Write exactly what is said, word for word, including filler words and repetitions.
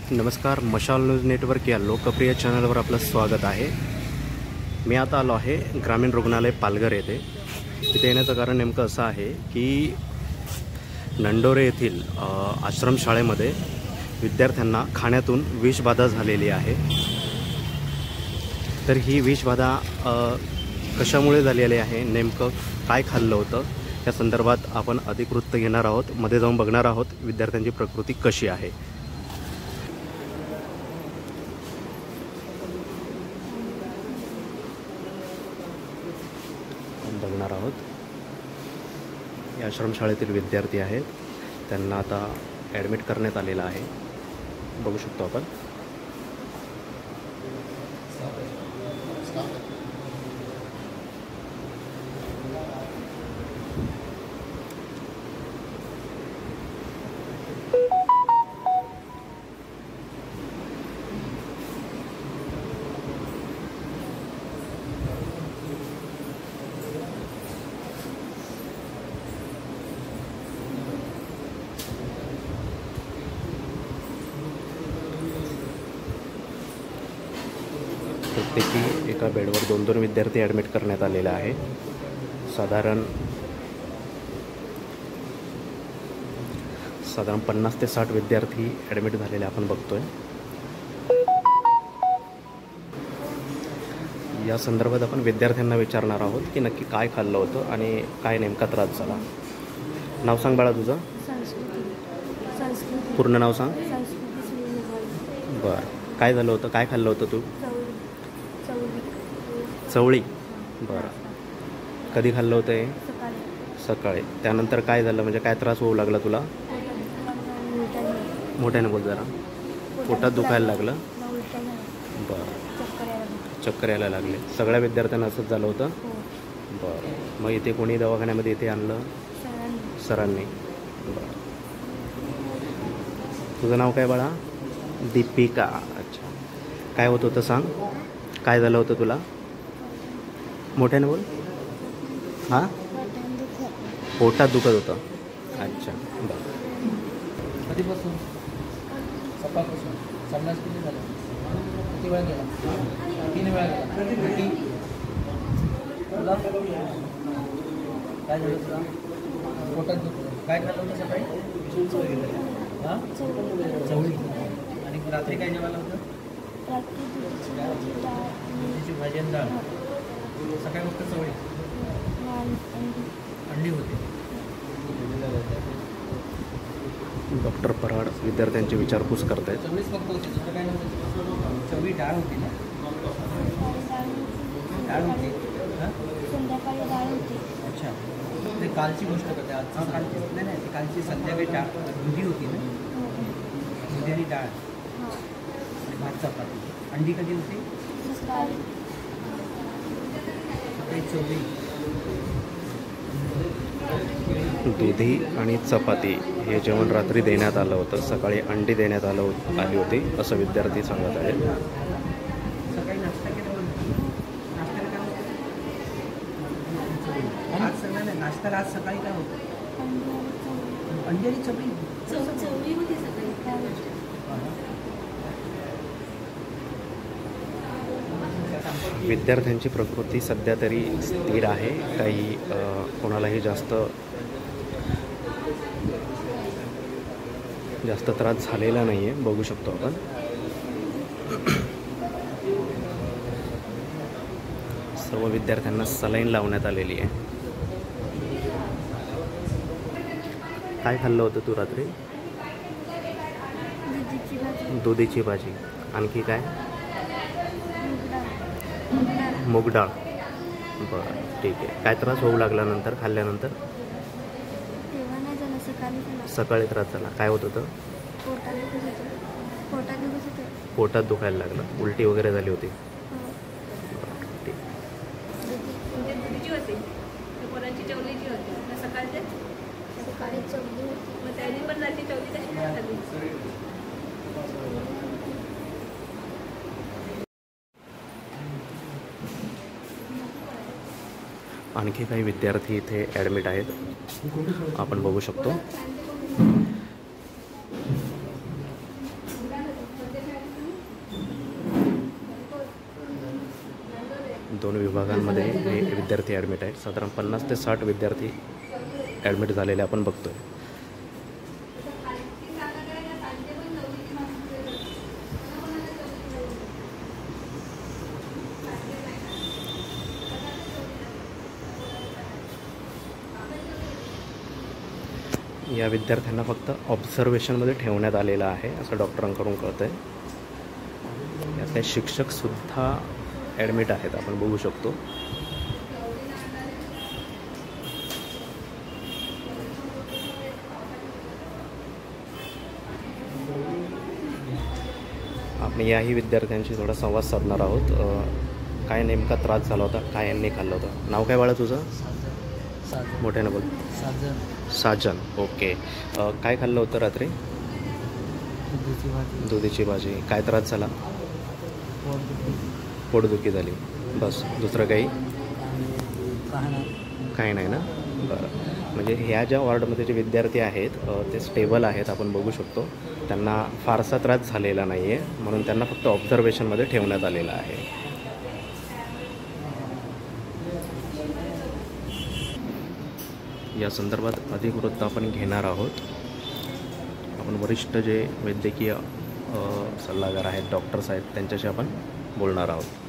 नमस्कार, मशाल news network या लोकप्रिय चॅनलवर आपलं स्वागत आहे। मी आता आलो आहे ग्रामीण रुग्णालय पालघर येथे। इथे येण्याचं कारण नेमकं असं आहे की नंडोरे येथील आश्रमशाळेमध्ये विद्यार्थ्यांना खाण्यातून विषबाधा झालेली आहे। तर ही विषबाधा कशामुळे झालेली आहे, नेमकं काय खाल्लं होतं या संदर्भात आपण अधिक वृत्त घेणार आहोत। मध्ये जाऊन बघणार आहोत विद्यार्थ्यांची प्रकृती कशी आहे। बघणार आहोत या आश्रमशाळेतील विद्यार्थी आहेत, त्यांना आता ॲडमिट करण्यात आलेलं आहे। बघू शकतो आपण। प्रत्येकी एका बेडवर दोन दोन विद्यार्थी ॲडमिट करण्यात आलेले आहे। साधारण साधारण पन्नास ते साठ विद्यार्थी ॲडमिट झालेले आपण बघतोय। या संदर्भात आपण विद्यार्थ्यांना विचारणार आहोत की नक्की काय खाल्लं होतं आणि काय नेमका त्रास झाला। नाव सांग बाळा तुझं। पूर्ण नाव सांग। बरं, काय झालं होतं, काय खाल्लं होतं तू? चवळी। बरं, कधी खाल्लं होतं हे? सकाळी। त्यानंतर काय झालं, म्हणजे काय त्रास होऊ लागला तुला? मोठ्याने बोल जरा। पोटात दुखायला लागलं? बरं, चक्कर यायला लागले। सगळ्या विद्यार्थ्यांना असंच झालं होतं? बरं, मग इथे कोणी दवाखान्यामध्ये इथे आणलं? सरांनी। बरं, तुझं नाव काय बाळा? दीपिका। अच्छा, काय होत होतं सांग, काय झालं होतं तुला? मोठ्याने बोल। हां, पोटात दुखत होतं। अच्छा, बरं। कधीपासून? सकाळपासून। संडास किती झालं? किती वेळा गेला? तीन वेळा गेला। किती तुला काय झालं तुला? पोटात दुखत। काय खाल्लं होतं सकाळी? हां, चवळी। आणि रात्री काय जेवायला होतं? मेथीची भाजी आणि डाळ। सकाळी फक्त चवळी, अंडी होते। डॉक्टर पराड विद्यार्थ्यांची विचारपूस करत आहेत। चवळीच फक्त होती, दुसरं काय नव्हतं? चवळी डाळ होती ना? डाळ होती। हां, संध्याकाळी डाळ होती। अच्छा, ते कालची गोष्ट करते, आजची कालची नाही नाही कालची संध्याकाळी डाळ दुधी होती ना? दुधी आणि डाळ आणि भात चपाती। अंडी कधी होती? सकाळी चवळी। दुधी आणि चपाती हे जेवण रात्री देण्यात आलं होतं, सकाळी अंडी देण्यात आलं होत आली होती असं विद्यार्थी सांगत आहेत। सकाळी नाश्ता केला? नाश्त्याला काय होतं? आज सगळं नाही, नाश्त्याला आज सकाळी काय होतं? अंडी आणि चवळी। चवळी होती सकाळी। विद्यार्थ्यांची प्रकृती सध्या तरी स्थिर आहे, काही कोणालाही जास्त जास्त त्रास झालेला नाही आहे। बघू शकतो आपण। सर्व विद्यार्थ्यांना सलाईन लावण्यात आलेली आहे। काय खाल्लं होतं तू रात्री? दुधीची भाजी। आणखी काय? मूग डाळ। बरं, ठीक आहे। काय त्रास होऊ लागला नंतर, खाल्ल्यानंतर? सकाळी त्रास झाला। काय होत होतं? पोटात दुखायला लागलं, उलटी वगैरे झाली होती? ठीक। आणखी काही विद्यार्थी इथे ॲडमिट आहेत, आपण बघू शकतो। दोन विभागांमध्ये हे विद्यार्थी ॲडमिट आहेत. साधारण पन्नास ते साठ विद्यार्थी ॲडमिट झालेले आपण बघतो आहे. या विद्यार्थ्यांना फक्त ऑब्झर्वेशनमध्ये ठेवण्यात आलेलं आहे असं डॉक्टरांकडून कळतं आहे. यातले शिक्षकसुद्धा ॲडमिट आहेत, आपण बघू शकतो. आपण याही विद्यार्थ्यांशी थोडा संवाद साधणार आहोत. काय नेमका त्रास झाला होता, काय यांनी खाल्लं होतं. नाव काय बाळा तुझं? मोठ्यानं बोल. साजन. साजन. ओके. काय खाल्लं होतं रात्री? दुधीची भाजी. दुधीची भाजी. काय त्रास झाला? पोटदुखी झाली. बस, दुसरं काही काही नाही ना? बरं. म्हणजे ह्या ज्या वॉर्डमध्ये जे विद्यार्थी आहेत ते स्टेबल आहेत, आपण बघू शकतो. त्यांना फारसा त्रास झालेला नाही आहे, म्हणून त्यांना फक्त ऑब्झर्वेशनमध्ये ठेवण्यात आलेलं आहे. या संदर्भात अधिक वृत्त आपण घेणार आहोत. आपण वरिष्ठ जे वैद्यकीय सल्लागार आहेत, डॉक्टर्स आहेत, त्यांच्याशी आपण बोलणार आहोत.